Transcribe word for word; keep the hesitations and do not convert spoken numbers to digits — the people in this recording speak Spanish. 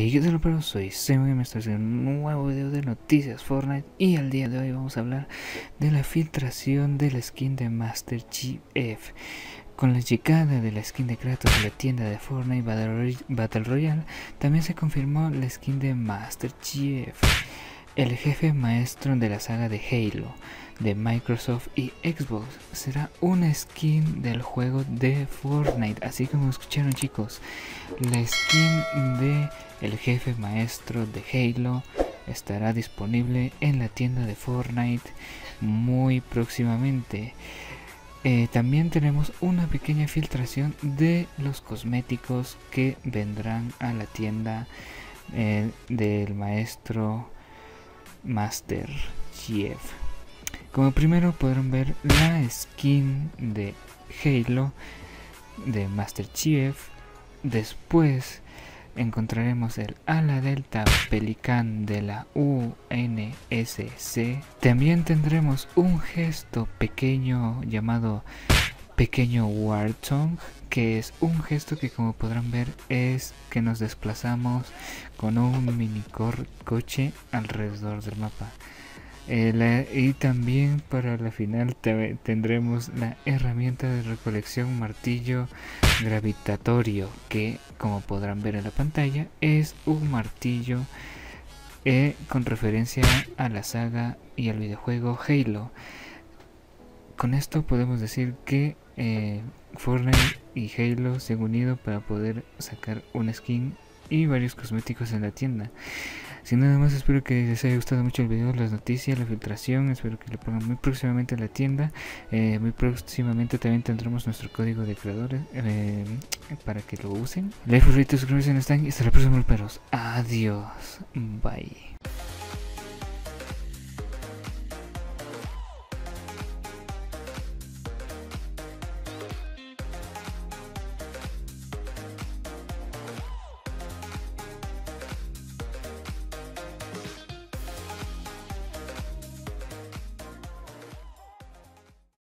Hey, ¿qué tal, pero soy Simon y me estoy haciendo un nuevo video de noticias Fortnite. Y al día de hoy vamos a hablar de la filtración de la skin de Master Chief. Con la llegada de la skin de Kratos a la tienda de Fortnite Battle Royale, también se confirmó la skin de Master Chief, el jefe maestro de la saga de Halo, de Microsoft y Xbox. Será una skin del juego de Fortnite, así como escucharon, chicos. La skin de el jefe maestro de Halo estará disponible en la tienda de Fortnite muy próximamente. Eh, también tenemos una pequeña filtración de los cosméticos que vendrán a la tienda eh, del maestro Master Chief. Como primero podrán ver la skin de Halo de Master Chief. Después encontraremos el ala delta Pelican de la U N S C. También tendremos un gesto pequeño llamado Pequeño Warthog, que es un gesto que, como podrán ver, es que nos desplazamos con un mini coche alrededor del mapa. Eh, la, y también para la final te, tendremos la herramienta de recolección martillo gravitatorio, que, como podrán ver en la pantalla, es un martillo eh, con referencia a la saga y al videojuego Halo. Con esto podemos decir que eh, Fortnite y Halo se han unido para poder sacar una skin y varios cosméticos en la tienda. Sin nada más, espero que les haya gustado mucho el video, las noticias, la filtración. Espero que lo pongan muy próximamente en la tienda. Eh, muy próximamente también tendremos nuestro código de creadores eh, para que lo usen. Like, favorito, suscribirse en el stand y hasta la próxima, perros. Adiós. Bye.